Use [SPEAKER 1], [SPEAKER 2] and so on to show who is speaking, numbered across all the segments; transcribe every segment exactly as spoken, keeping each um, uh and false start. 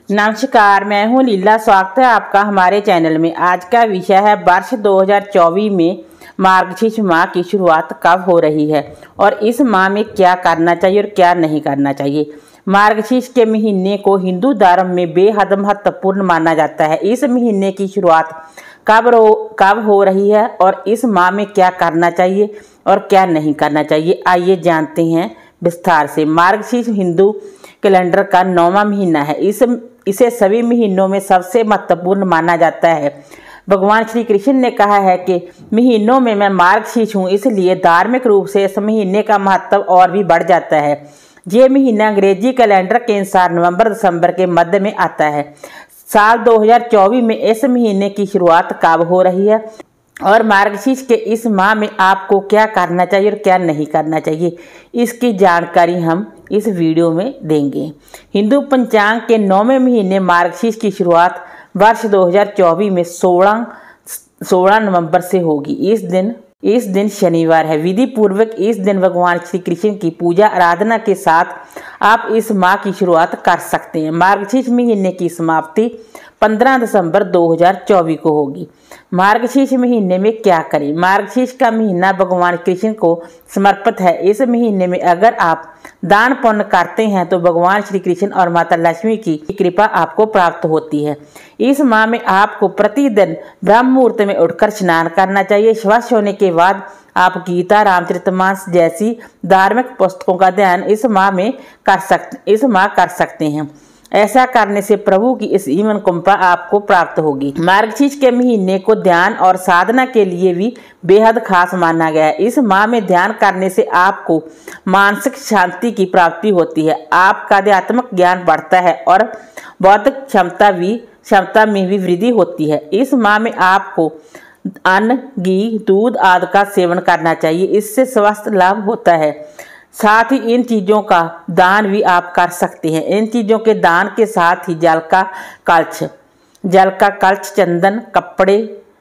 [SPEAKER 1] नमस्कार, मैं हूं लीला। स्वागत है आपका हमारे चैनल में। आज का विषय है वर्ष दो हज़ार चौबीस में मार्गशीर्ष माह की शुरुआत कब हो रही है और इस माह में क्या करना चाहिए और क्या नहीं करना चाहिए। मार्गशीर्ष के महीने को हिंदू धर्म में बेहद महत्वपूर्ण माना जाता है। इस महीने की शुरुआत कब रो कब हो रही है और इस माह में क्या करना चाहिए और क्या नहीं करना चाहिए, आइए जानते हैं विस्तार से। मार्गशीर्ष हिंदू कैलेंडर का नौवां महीना है। इस इसे सभी महीनों में सबसे महत्वपूर्ण माना जाता है। भगवान श्री कृष्ण ने कहा है कि महीनों में मैं मार्गशीर्ष हूँ, इसलिए धार्मिक रूप से इस महीने का महत्व और भी बढ़ जाता है। ये महीना अंग्रेजी कैलेंडर के अनुसार नवंबर दिसंबर के मध्य में आता है। साल दो हज़ार चौबीस में इस महीने की शुरुआत कब हो रही है और मार्गशीर्ष के इस माह में आपको क्या करना चाहिए और क्या नहीं करना चाहिए, इसकी जानकारी हम इस वीडियो में देंगे। हिंदू पंचांग के नौवें महीने मार्गशीर्ष की शुरुआत वर्ष दो हज़ार चौबीस में सोलह सोलह नवंबर से होगी। इस दिन इस दिन शनिवार है। विधि पूर्वक इस दिन भगवान श्री कृष्ण की पूजा आराधना के साथ आप इस माह की शुरुआत कर सकते हैं। मार्गशीर्ष महीने की समाप्ति पंद्रह दिसंबर दो हज़ार चौबीस को होगी। मार्गशीर्ष महीने में क्या करें। मार्गशीर्ष का महीना भगवान कृष्ण को समर्पित है। इस महीने में अगर आप दान पुण्य करते हैं तो भगवान श्री कृष्ण और माता लक्ष्मी की कृपा आपको प्राप्त होती है। इस माह में आपको प्रतिदिन ब्रह्म मुहूर्त में उठकर स्नान करना चाहिए। स्वस्थ होने के बाद आप गीता, रामचरितमानस जैसी धार्मिक पुस्तकों का अध्ययन इस माह में कर सकते इस माह कर सकते हैं। ऐसा करने से प्रभु की इस जीवन कृपा आपको प्राप्त होगी। मार्गशीर्ष के महीने को ध्यान और साधना के लिए भी बेहद खास माना गया है। इस माह में ध्यान करने से आपको मानसिक शांति की प्राप्ति होती है, आपका आध्यात्मिक ज्ञान बढ़ता है और बौद्धिक क्षमता भी क्षमता में भी वृद्धि होती है। इस माह में आपको अन्न, घी, दूध आदि का सेवन करना चाहिए, इससे स्वास्थ्य लाभ होता है। साथ ही इन चीज़ों का दान भी आप कर सकते हैं। इन चीज़ों के दान के साथ ही जल का कलश जल का कलश चंदन, कपड़े,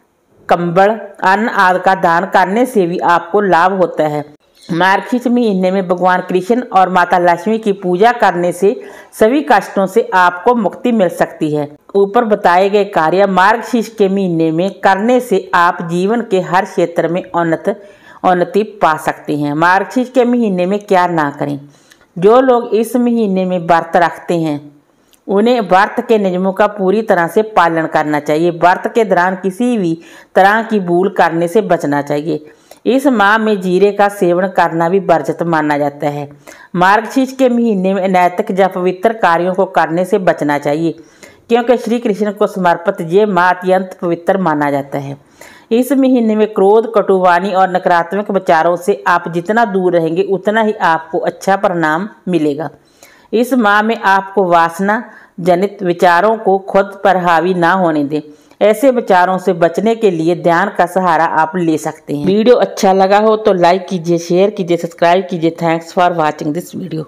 [SPEAKER 1] कंबल, अन्न आदि का दान करने से भी आपको लाभ होता है। मार्गशीर्ष महीने में भगवान कृष्ण और माता लक्ष्मी की पूजा करने से सभी कष्टों से आपको मुक्ति मिल सकती है। ऊपर बताए गए कार्य मार्गशीर्ष के महीने में करने से आप जीवन के हर क्षेत्र में उन्नत उन्नति पा सकते हैं। मार्गशीर्ष के महीने में क्या ना करें। जो लोग इस महीने में व्रत रखते हैं उन्हें व्रत के नियमों का पूरी तरह से पालन करना चाहिए। व्रत के दौरान किसी भी तरह की भूल करने से बचना चाहिए। इस माह में जीरे का सेवन करना भी वर्जित माना जाता है। मार्गशीर्ष के महीने में अनैतिक या पवित्र कार्यों को करने से बचना चाहिए, क्योंकि श्री कृष्ण को समर्पित ये माह अत्यंत पवित्र माना जाता है। इस महीने में क्रोध, कटुवाणी और नकारात्मक विचारों से आप जितना दूर रहेंगे उतना ही आपको अच्छा परिणाम मिलेगा। इस माह में आपको वासना जनित विचारों को खुद पर हावी ना होने दें। ऐसे विचारों से बचने के लिए ध्यान का सहारा आप ले सकते हैं। वीडियो अच्छा लगा हो तो लाइक कीजिए, शेयर कीजिए, सब्सक्राइब कीजिए। Thanks for watching this video.